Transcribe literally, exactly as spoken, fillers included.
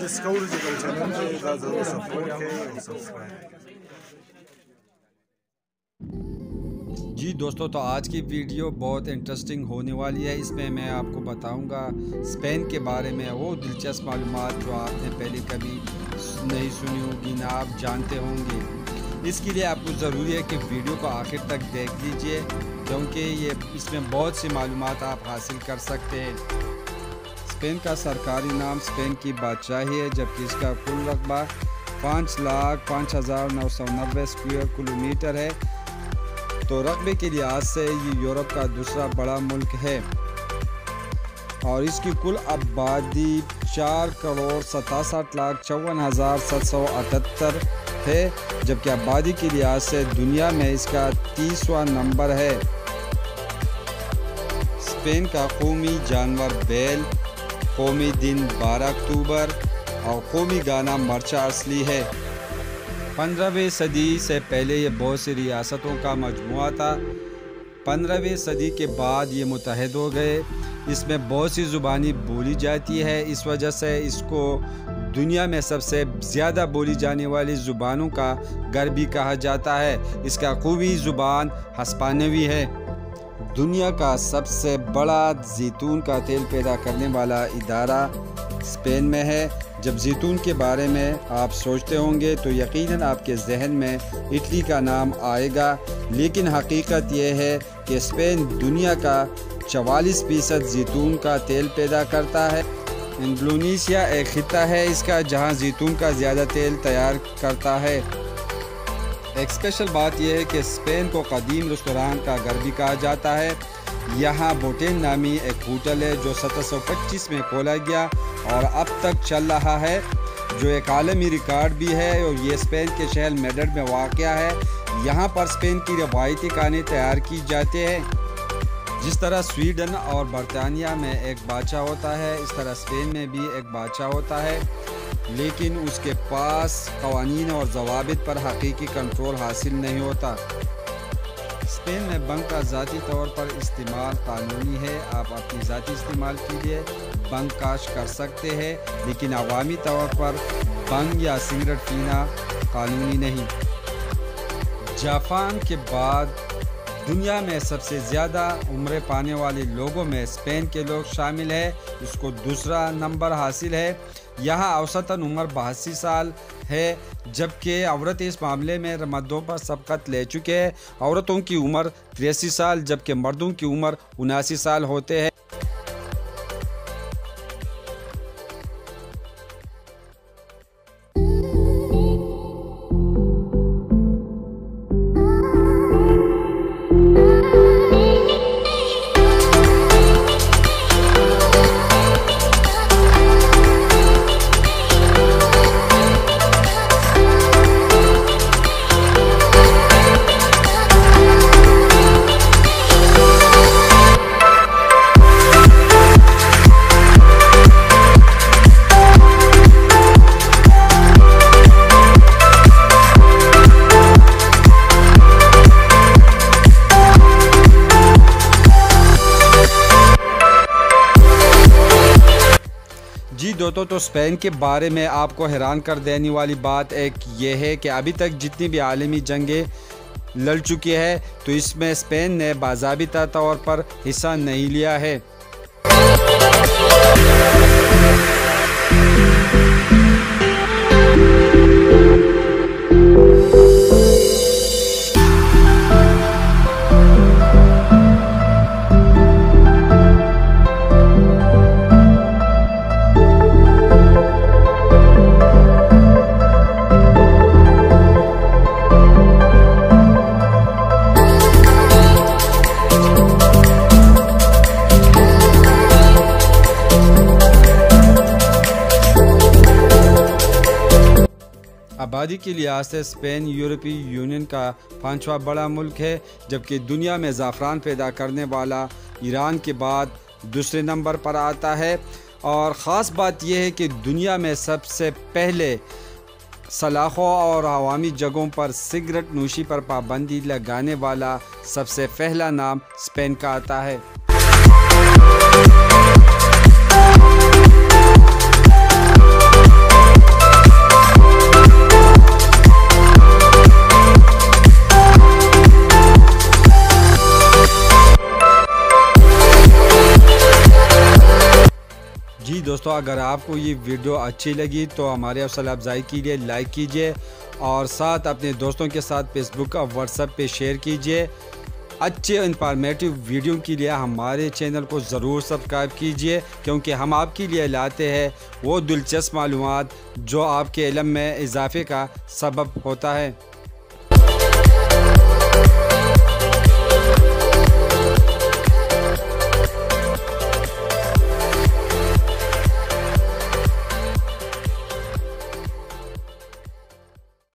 Discoverable channel है, ज़रूर support करें और सब्सक्राइब। जी दोस्तों, तो आज की वीडियो बहुत इंटरेस्टिंग होने वाली है। इसमें मैं आपको बताऊंगा स्पेन के बारे में वो दिलचस्प मालूमात जो आपने पहले कभी नहीं सुनी होगी ना आप जानते होंगे। इसके लिए आपको ज़रूरी है कि वीडियो को आखिर तक देख लीजिए, क्योंकि ये इसमें बहुत सी मालूमात आप हासिल कर सकते हैं। स्पेन का सरकारी नाम स्पेन की बादशाही है, जबकि इसका कुल रकबा पाँच लाख पाँच हज़ार नौ सौ नब्बे स्क्वायर किलोमीटर है। तो रकबे के लिहाज से ये यूरोप का दूसरा बड़ा मुल्क है और इसकी कुल आबादी चार करोड़ सतासठ लाख चौवन हज़ार सात सौ अठहत्तर है, जबकि आबादी के लिहाज से दुनिया में इसका तीसवां नंबर है। स्पेन का कौमी जानवर बैल, कौमी दिन बारह अक्टूबर और कौमी गाना मरचा असली है। पंद्रहवीं सदी से पहले ये बहुत सी रियासतों का मजमुआ था। पंद्रहवीं सदी के बाद ये मुत्तहद हो गए। इसमें बहुत सी ज़ुबानी बोली जाती है, इस वजह से इसको दुनिया में सबसे ज़्यादा बोली जाने वाली ज़ुबानों का घर भी कहा जाता है। इसका कौमी ज़ुबान हिस्पानिवी है। दुनिया का सबसे बड़ा जैतून का तेल पैदा करने वाला इदारा स्पेन में है। जब जैतून के बारे में आप सोचते होंगे तो यकीनन आपके जहन में इटली का नाम आएगा, लेकिन हकीकत यह है कि स्पेन दुनिया का चवालीस फीसद जैतून का तेल पैदा करता है। इंडोनेशिया एक खिता है इसका जहां जैतून का ज़्यादा तेल तैयार करता है। एक स्पेशल बात यह है कि स्पेन को कदीम रेस्तोरां का घर भी कहा जाता है। यहाँ बोटेन नामी एक होटल है जो सत्रह सौ पच्चीस में खोला गया और अब तक चल रहा है, जो एक आलमी रिकॉर्ड भी है और ये स्पेन के शहर मैड्रिड में वाक़या है। यहाँ पर स्पेन की रवायती खाने तैयार की जाते हैं। जिस तरह स्वीडन और बरतानिया में एक बादशाह होता है, इस तरह स्पेन में भी एक बादशाह होता है, लेकिन उसके पास क़वानीन और ज़वाबित पर हकीकी कंट्रोल हासिल नहीं होता। स्पेन में बंग का ज़ाती तौर पर इस्तेमाल कानूनी है। आप अपनी ज़ाती इस्तेमाल के लिए बंग काश कर सकते हैं, लेकिन अवामी तौर पर बंग या सिगरेट पीना कानूनी नहीं। जापान के बाद दुनिया में सबसे ज़्यादा उम्र पाने वाले लोगों में स्पेन के लोग शामिल हैं। इसको दूसरा नंबर हासिल है। यहाँ औसतन उम्र बयासी साल है, जबकि औरत इस मामले में मर्दों पर सबकत ले चुके हैं। औरतों की उम्र तिरासी साल जबकि मर्दों की उम्र उनासी साल होते हैं। जी दोस्तों, तो स्पेन के बारे में आपको हैरान कर देने वाली बात एक ये है कि अभी तक जितनी भी आलमी जंगें लड़ चुकी है, तो इसमें स्पेन ने बाज़ाबिता तौर पर हिस्सा नहीं लिया है। आबादी के लिहाज से स्पेन यूरोपीय यूनियन का पांचवा बड़ा मुल्क है, जबकि दुनिया में ज़ाफ़रान पैदा करने वाला ईरान के बाद दूसरे नंबर पर आता है। और ख़ास बात यह है कि दुनिया में सबसे पहले सलाखों और अवामी जगहों पर सिगरेट नोशी पर पाबंदी लगाने वाला सबसे पहला नाम स्पेन का आता है। जी दोस्तों, अगर आपको ये वीडियो अच्छी लगी तो हमारे हौसला अफजाई के लिए लाइक कीजिए और साथ अपने दोस्तों के साथ फेसबुक और व्हाट्सएप पे शेयर कीजिए। अच्छे इंफॉर्मेटिव वीडियो के लिए हमारे चैनल को ज़रूर सब्सक्राइब कीजिए, क्योंकि हम आपके लिए लाते हैं वो दिलचस्प मालूमात जो आपके इल्म में इजाफे का सबब होता है।